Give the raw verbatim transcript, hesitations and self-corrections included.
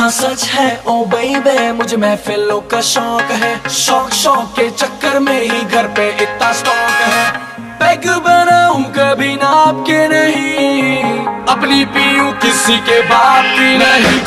हाँ सच है ओ बेबे, मुझे महफिलों का शौक है। शौक शौक के चक्कर में ही घर पे इतना स्टॉक है। पैग बनाऊं कभी नाप के नहीं, अपनी पीऊं किसी के बाप की नहीं।